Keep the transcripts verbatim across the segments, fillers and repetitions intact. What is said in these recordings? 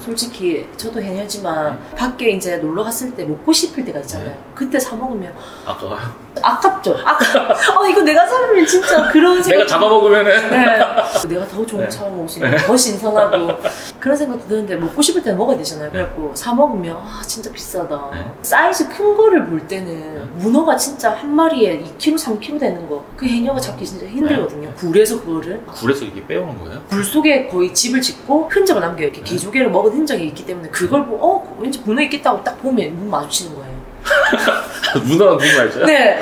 솔직히 저도 해녀지만 네. 밖에 이제 놀러 갔을 때 먹고 싶을 때가 있잖아요. 네. 그때 사 먹으면 아까워요? 아깝죠. 아까 어 이거 내가 사면 진짜 그런 생각. 내가 잡아 먹으면은 네. 내가 더 좋은 네. 차 먹을 수 있는 더 신선하고 그런 생각도 드는데 먹고 싶을 때는 먹어야 되잖아요. 그래갖고 사 먹으면 아 진짜 비싸다. 네. 사이즈 큰 거를 볼 때는 네. 문어가 진짜 한 마리에 이 킬로그램, 삼 킬로그램 되는 거 그 해녀가 잡기 진짜 힘들거든요. 네. 굴에서 그거를 굴에서 이렇게 빼오는 거예요? 굴 속에 거의 집을 짓고 흔적을 남겨요. 이렇게 네. 개조개를 먹은 흔적이 있기 때문에 그걸 보고 어 왠지 문어 있겠다고 딱 보면 눈 마주치는 거예요. 문어랑 눈 마주쳐요? 네.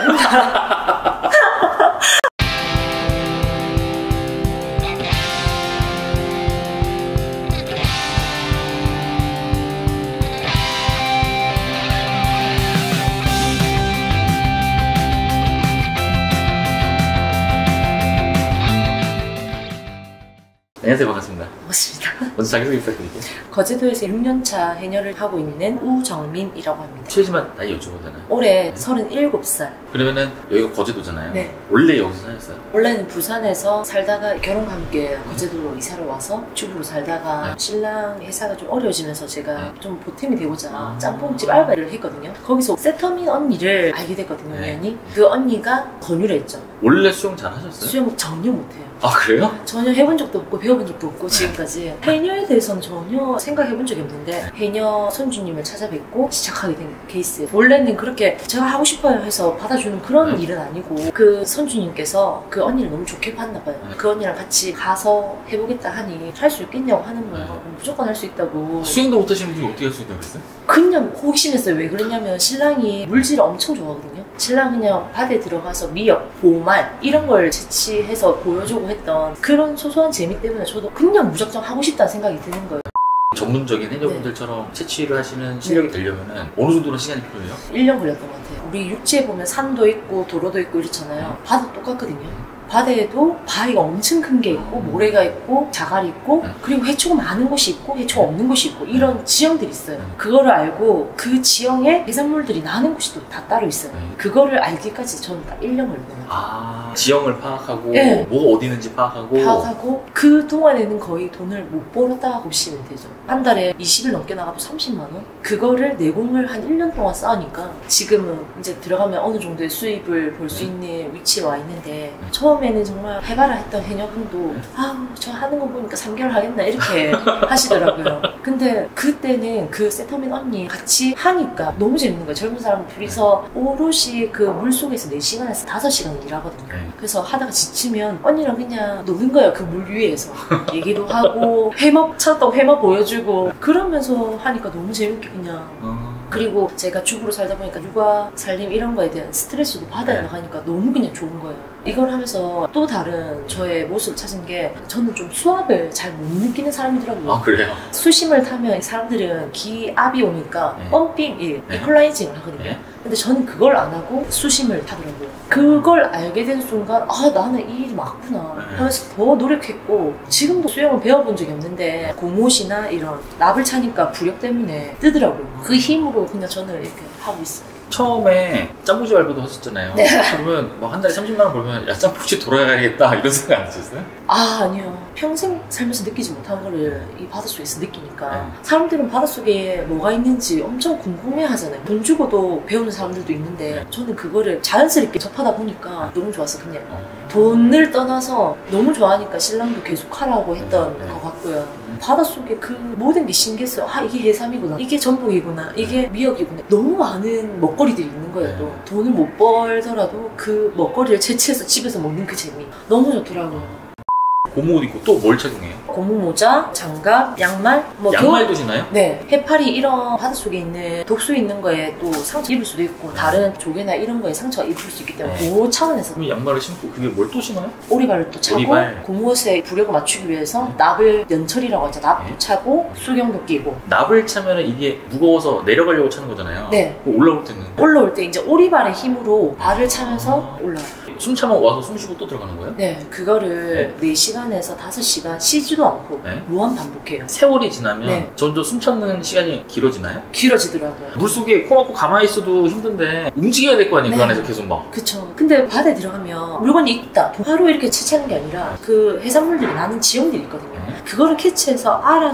안녕하세요. 반갑습니다. 반갑습니다. 먼저 자기소개 부탁드릴게요. 거제도에서 육 년 차 해녀를 하고 있는 우정민이라고 합니다. 실례지만 나이 여쭤봐도 되나요? 올해 네. 서른일곱 살. 그러면은 여기가 거제도잖아요. 네. 원래 여기서 사셨어요? 원래는 부산에서 살다가 결혼과 함께 거제도로 이사를 와서 주부로 살다가 네. 신랑 회사가 좀 어려워지면서 제가 네. 좀 보탬이 되고자 아 짬뽕집 알바를 했거든요. 거기서 세터민 언니를 알게 됐거든요. 네. 우연히. 그 언니가 권유를 했죠. 원래 수영 잘 하셨어요? 수영 전혀 못해요. 아 그래요? 전혀 해본 적도 없고 배워본 적도 없고 지금까지 해녀에 대해서는 전혀 생각해본 적이 없는데 해녀 선주님을 찾아뵙고 시작하게 된 케이스. 원래는 그렇게 제가 하고 싶어요 해서 받아주는 그런 네. 일은 아니고 그 선주님께서 그 언니를 너무 좋게 봤나 봐요. 네. 그 언니랑 같이 가서 해보겠다 하니 할 수 있겠냐고 하는 거예요. 네. 무조건 할 수 있다고. 수영도 못하시는 분이 어떻게 할 수 있다고 그랬어요? 그냥 호기심했어요. 왜 그랬냐면 신랑이 물질을 엄청 좋아하거든요. 신랑 그냥 바다에 들어가서 미역, 보말 이런 걸 채취해서 보여주고 했던 그런 소소한 재미 때문에 저도 그냥 무작정 하고 싶다는 생각이 드는 거예요. 전문적인 해녀분들처럼 네. 채취를 하시는 실력이 네. 되려면 어느 정도로 시간이 필요해요? 일 년 걸렸던 것 같아요. 우리 육지에 보면 산도 있고 도로도 있고 이렇잖아요. 바다 똑같거든요. 바다에도 바위가 엄청 큰 게 있고 모래가 있고 자갈이 있고 그리고 해초가 많은 곳이 있고 해초가 없는 곳이 있고 이런 지형들이 있어요. 그거를 알고 그 지형에 해산물들이 나는 곳이 또 다 따로 있어요. 그거를 알기까지 저는 딱 일 년 걸렸거든요. 아 지형을 파악하고 네. 뭐가 어디 있는지 파악하고 파악하고 그 동안에는 거의 돈을 못 벌었다고 보시면 되죠. 한 달에 이십 일 넘게 나가도 삼십만 원? 그거를 내공을 한 일 년 동안 쌓으니까 지금은 이제 들어가면 어느 정도의 수입을 볼 수 있는 위치에 와 있는데 처음에는 정말 해봐라 했던 해녀분도 아 저 하는 거 보니까 삼 개월 하겠나 이렇게 하시더라고요. 근데 그때는 그 세터민 언니 같이 하니까 너무 재밌는 거예요. 젊은 사람 둘이서 오롯이 그 물속에서 네 시간에서 다섯 시간을 일하거든요. 그래서 하다가 지치면 언니랑 그냥 노는 거예요. 그 물 위에서 얘기도 하고 회먹 찾았다고 회먹 보여주고 그러면서 하니까 너무 재밌게 그냥 그리고 제가 주부로 살다 보니까 육아, 살림 이런 거에 대한 스트레스도 바다에 네. 나가니까 너무 그냥 좋은 거예요. 이걸 하면서 또 다른 저의 모습을 찾은 게 저는 좀 수압을 잘 못 느끼는 사람이더라고요. 아 그래요? 수심을 타면 사람들은 기압이 오니까 네. 펌핑, 이, 네. 이퀄라이징을 하거든요. 네. 근데 저는 그걸 안 하고 수심을 타더라고요. 그걸 알게 된 순간 아 나는 이 일이 맞구나 하면서 더 노력했고 지금도 수영을 배워본 적이 없는데 고무옷이나 이런 납을 차니까 부력 때문에 뜨더라고요. 그 힘으로 그냥 저는 이렇게 하고 있어요. 처음에 짬뽕집 알바도 하셨잖아요. 네. 그러면 뭐 한 달에 삼십만 원 벌면 야 짬뽕집 돌아가야겠다 이런 생각 안 드셨어요? 아 아니요. 평생 살면서 느끼지 못한 거를 이 바닷속에서 느끼니까 네. 사람들은 바닷속에 뭐가 있는지 엄청 궁금해 하잖아요. 돈 주고도 배우는 사람들도 있는데 네. 저는 그거를 자연스럽게 접하다 보니까 너무 좋았어. 그냥 어. 돈을 떠나서 너무 좋아하니까 신랑도 계속 하라고 했던 네. 것 같고요. 바닷속에 그 모든 게 신기했어요. 아 이게 해삼이구나, 이게 전복이구나, 이게 미역이구나. 너무 많은 먹거리들이 있는 거예요. 또 돈을 못 벌더라도 그 먹거리를 채취해서 집에서 먹는 그 재미 너무 좋더라고요. 고무옷 입고 또 뭘 착용해요? 고무 모자, 장갑, 양말 뭐 양말도 겨울... 신나요? 네. 해파리 이런 바닷속에 있는 독수 있는 거에 또 상처 입을 수도 있고 다른 조개나 이런 거에 상처 입을 수 있기 때문에 네. 그 차원에서 그럼 양말을 신고 그게 뭘 또 신어요? 오리발을 또 차고 오리발. 고무옷에 부력을 맞추기 위해서 네. 납을 연철이라고 하죠. 납도 네. 차고 수경도 끼고 납을 차면 이게 무거워서 내려가려고 차는 거잖아요. 네. 올라올 때는? 올라올 때 이제 오리발의 힘으로 발을 차면서 아... 올라와요. 숨 차면 와서 숨 쉬고 또 들어가는 거예요? 네. 그거를 네, 네 시간에서 다섯 시간 쉬지도 않고 네? 무한 반복해요. 세월이 지나면 네. 점점 숨 참는 시간이 길어지나요? 길어지더라고요. 물속에 코 막고 가만히 있어도 힘든데 움직여야 될 거 아니에요? 네. 그 안에서 계속 막. 그쵸. 근데 바다에 들어가면 물건이 있다. 바로 이렇게 채취하는 게 아니라 그 해산물들이 나는 지형들이 있거든요. 네. 그거를 캐치해서 알아서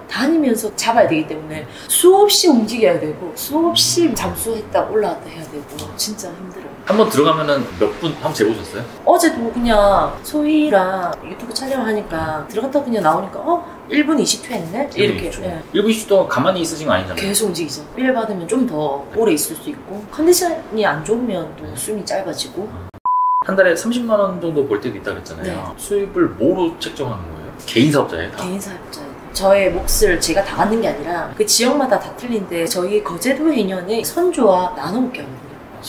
다니면서 잡아야 되기 때문에 수없이 움직여야 되고 수없이 잠수했다 올라왔다 해야 되고 진짜 힘들어요. 한번 들어가면은 몇 분 한번 재보셨어요? 어제도 그냥 소희랑 유튜브 촬영하니까 들어갔다 그냥 나오니까 어? 일 분 이십 초 했네? 이렇게. 예. 일 분 이십 초 동안 가만히 있으신 거 아니잖아요? 계속 움직이죠. 일 받으면 좀 더 오래 있을 수 있고 컨디션이 안 좋으면 또 숨이 짧아지고. 한 달에 삼십만 원 정도 벌 때도 있다 그랬잖아요. 네. 수입을 뭐로 책정하는 거예요? 개인 사업자예요? 다? 개인 사업자예요. 저의 몫을 제가 다 받는 게 아니라 그 지역마다 다 틀린데 저희 거제도 해녀는 선주와 나눠 먹게 하거든요.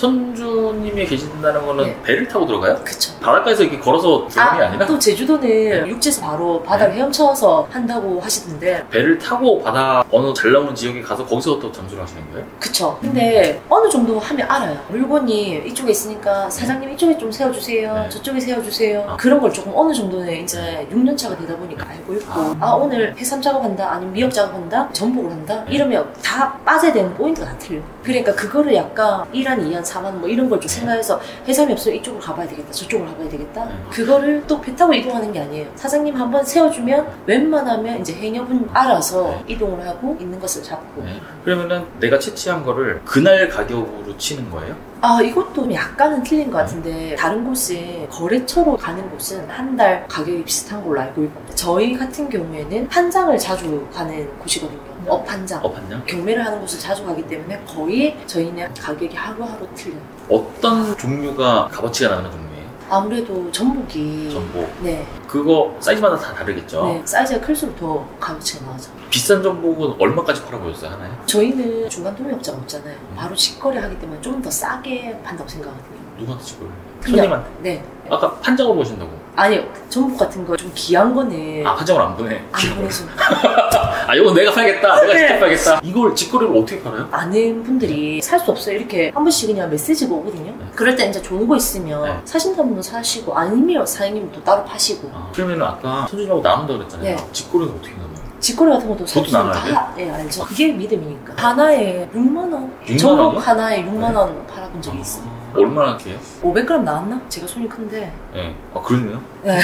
선주님이 계신다는 거는 네. 배를 타고 들어가요? 그쵸. 바닷가에서 이렇게 걸어서 들어가는 게 아, 아니라? 또 제주도는 네. 육지에서 바로 바다를 네. 헤엄쳐서 한다고 하시던데 배를 타고 바다 어느 잘 나오는 지역에 가서 거기서 또 잠수를 하시는 거예요? 그쵸. 근데 어느 정도 하면 알아요. 물건이 이쪽에 있으니까 사장님 이쪽에 좀 세워주세요. 네. 저쪽에 세워주세요. 아. 그런 걸 조금 어느 정도는 이제 육 년 차가 되다 보니까 알고 있고 아. 아, 오늘 해삼 작업한다 아니면 미역 작업한다 전복을 한다 네. 이러면 다 빠져야 되는 포인트가 다 틀려. 그러니까 그거를 약간 일 한, 이 한, 삼 한 뭐 이런 걸 좀 생각해서 해삼이 없으면 이쪽으로 가봐야 되겠다 저쪽으로 가봐야 되겠다. 네. 그거를 또 배 타고 이동하는 게 아니에요. 사장님 한번 세워주면 웬만하면 이제 해녀분 알아서 네. 이동을 하고 있는 것을 잡고 네. 그러면은 내가 채취한 거를 그날 가격으로 치는 거예요? 아 이것도 약간은 틀린 것 같은데 다른 곳은 거래처로 가는 곳은 한 달 가격이 비슷한 걸로 알고 있거든요. 저희 같은 경우에는 한장을 자주 가는 곳이거든요. 업 한장. 업 한 장? 경매를 하는 곳을 자주 가기 때문에 거의 저희는 가격이 하루하루 틀려요. 어떤 종류가 값어치가 나는 종류예요? 아무래도 전복이 전복. 네, 그거 사이즈마다 다 다르겠죠? 네 사이즈가 클수록 더 값어치가 나오죠. 비싼 전복은 얼마까지 팔아보셨어요, 하나에? 저희는 중간 도매업자가 없잖아요. 바로 직거래 하기 때문에 좀 더 싸게 판다고 생각하거든요. 누구한테 직거래? 그냥- 손님한테? 네. 아까 판정으로 보신다고? 아니요. 전복 같은 거 좀 귀한 거는 아, 판정을 안 보내? 안 보내서 아, 이거 내가 팔겠다. 내가 네. 직접 팔겠다. 이걸 직거래로 어떻게 팔아요? 아는 분들이 살 수 없어요. 이렇게 한 번씩 그냥 메시지가 오거든요. 그럴 때 이제 좋은 거 있으면 네. 사신다는 분 사시고 아니면 사장님 또 따로 파시고 아, 그러면 아까 선주님하고 나눈다고 그랬잖아요. 네. 직거래는 어떻게 나눠요? 직거래 같은 것도 그것도 사실은 나눠야 다 예, 알죠. 그게 믿음이니까. 하나에 육만 원? 육만 전복 원이요? 하나에 육만 원 팔아본 적이 있어요. 아, 얼마나 돼요? 오백 그램 나왔나? 제가 손이 큰데. 네. 아, 그러네요? 네.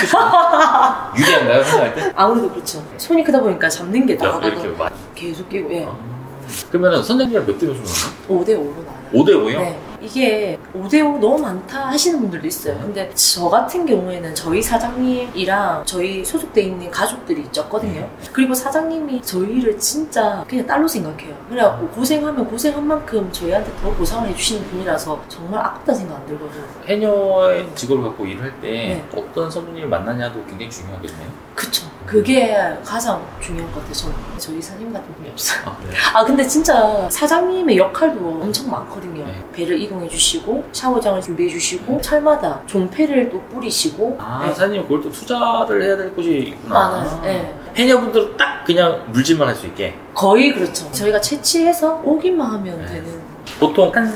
유리한가요, 생각할 때? 아무래도 그렇죠. 손이 크다 보니까 잡는 게 이렇게 나가도 많이. 계속 끼고 예. 아. 그러면은 선생님이랑 몇 대 몇으로 나눠요? 오 대 오로 나와요. 오 대 오요? 네. 이게 오 대 오 너무 많다 하시는 분들도 있어요. 근데 저 같은 경우에는 저희 사장님이랑 저희 소속돼 있는 가족들이 적거든요. 그리고 사장님이 저희를 진짜 그냥 딸로 생각해요. 그래갖고 고생하면 고생한 만큼 저희한테 더 보상을 해주시는 분이라서 정말 아깝다는 생각 안 들거든요. 해녀의 직업을 갖고 일을 할 때 네. 어떤 선생님을 만나냐도 굉장히 중요하겠네요. 그쵸. 그게 가장 중요한 것 같아요. 저는. 저희 사장님 같은 분이 없어요. 아, 그래요? 아 근데 진짜 사장님의 역할도 엄청 많거든요. 네. 배를 이동해 주시고 샤워장을 준비해 주시고 철마다 종패를 또 뿌리시고 아, 네. 사장님 그걸 또 투자를 해야 될 곳이 있구나. 많아요. 네. 해녀분들은 딱 그냥 물질만 할 수 있게. 거의 그렇죠. 저희가 채취해서 오기만 하면 네. 되는. 보통 한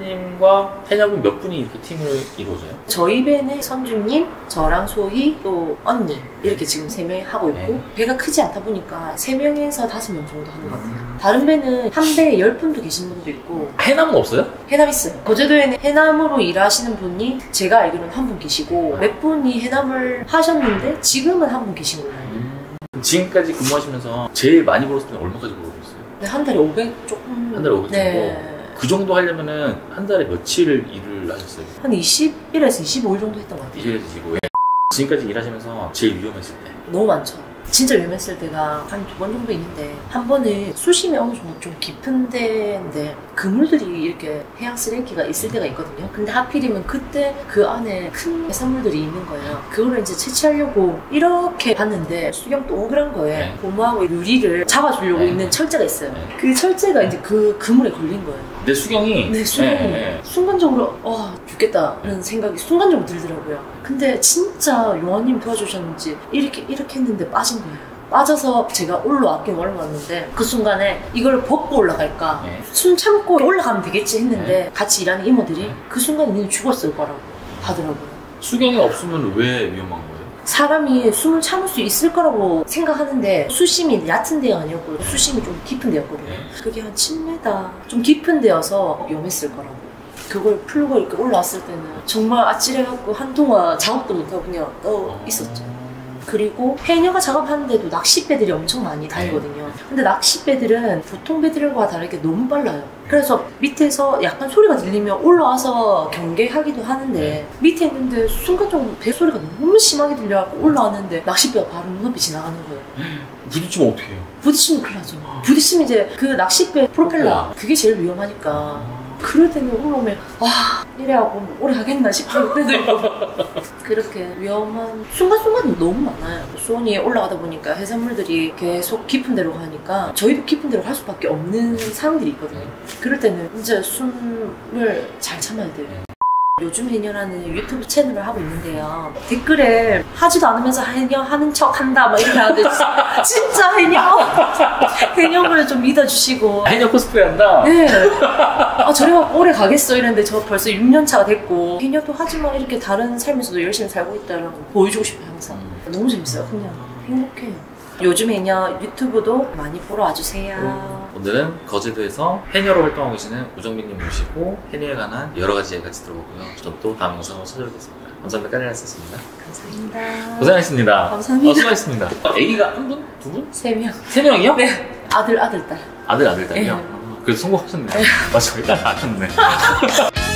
선주님과 해녀분 몇 분이 이렇게 팀을 이루어져요? 저희 배는 선주님, 저랑 소희, 또 언니 이렇게 지금 세 명이 하고 있고 네. 배가 크지 않다 보니까 세 명에서 다섯 명 정도 하는 것 같아요. 다른 배는 한 배에 열 분도 계신 분도 있고 해남은 없어요? 해남 있어요. 거제도에는 해남으로 일하시는 분이 제가 알기로는 한 분 계시고 몇 분이 해남을 하셨는데 지금은 한 분 계신 걸로 알고 있어요. 음. 지금까지 근무하시면서 제일 많이 벌었을 때는 얼마까지 벌었어요? 근데 한 달에 오백 조금. 한 달에 오백 네. 정도? 그 정도 하려면은 한 달에 며칠을 일을 하셨어요? 한 이십 일에서 이십오 일 정도 했던 것 같아요. 이십에서 이십오에 지금까지 일하시면서 제일 위험했을 때 너무 많죠. 진짜 위험했을 때가 한 두 번 정도 있는데 한 번은 수심이 어느 정도 좀 깊은 데인데 그물들이 이렇게 해양 쓰레기가 있을 때가 있거든요. 근데 하필이면 그때 그 안에 큰 해산물들이 있는 거예요. 그거를 이제 채취하려고 이렇게 봤는데 수경 동그란 거에 네. 고무하고 유리를 잡아주려고 네. 있는 철제가 있어요. 네. 그 철제가 이제 그 그물에 걸린 거예요. 내 수경이 네, 수경이 네, 네. 순간적으로 와 죽겠다는 생각이 순간적으로 들더라고요. 근데 진짜 요한님 도와주셨는지 이렇게 이렇게 했는데 빠진 거예요. 빠져서 제가 올라왔긴 올라왔는데 그 순간에 이걸 벗고 올라갈까 네. 숨 참고 올라가면 되겠지 했는데 네. 같이 일하는 이모들이 네. 그 순간에 니는 죽었을 거라고 하더라고요. 수경이 없으면 왜 위험한 거예요? 사람이 숨을 참을 수 있을 거라고 생각하는데 수심이 얕은 데가 아니었고 수심이 좀 깊은 데였거든요. 네. 그게 한 칠 미터 좀 깊은 데여서 위험했을 거라고. 그걸 풀고 이렇게 올라왔을 때는 정말 아찔해갖고 한동안 작업도 못하고 그냥 떠 있었죠. 그리고 해녀가 작업하는데도 낚싯배들이 엄청 많이 다니거든요. 근데 낚시 배들은 보통 배들과 다르게 너무 빨라요. 그래서 밑에서 약간 소리가 들리면 올라와서 경계하기도 하는데 밑에 있는데 순간적으로 배 소리가 너무 심하게 들려갖고 올라왔는데 낚싯배가 바로 눈앞에 지나가는 거예요. 부딪히면 어떻게 해요? 부딪히면 큰일 나죠. 부딪히면 이제 그 낚싯배 프로펠러 그게 제일 위험하니까 그럴 때는 올라오면 와 이래하고 오래 하겠나 싶을 때도 있고 그렇게 위험한 순간순간이 너무 많아요. 수온이 올라가다 보니까 해산물들이 계속 깊은 데로 가니까 저희도 깊은 데로 갈 수밖에 없는 상황들이 있거든요. 그럴 때는 진짜 숨을 잘 참아야 돼요. 요즘 해녀라는 유튜브 채널을 하고 있는데요. 댓글에 하지도 않으면서 해녀 하는 척 한다 막 이렇게 하는데 진짜 해녀 해녀를 좀 믿어주시고 해녀 코스프레 한다? 네. 아 저래가 오래 가겠어 이랬는데 저 벌써 육 년 차가 됐고 해녀도 하지만 이렇게 다른 삶에서도 열심히 살고 있다는 거 보여주고 싶어요 항상. 너무 재밌어요. 그냥 행복해요. 요즘 해녀 유튜브도 많이 보러 와주세요. 음, 오늘은 거제도에서 해녀로 활동하고 계시는 우정민님 모시고 해녀에 관한 여러 가지 얘기 같이 들어보고요. 저는 또 다음 영상으로 찾아뵙겠습니다. 감사합니다. 까리라였습니다. 감사합니다. 고생하셨습니다. 감사합니다. 어, 수고하셨습니다. 아기가 한 분? 두 분? 세 명. 세 명이요? 네. 아들, 아들, 딸. 아들, 아들, 딸이요? 네. 그래서 성공하셨네요. 맞아, 일단 아셨네.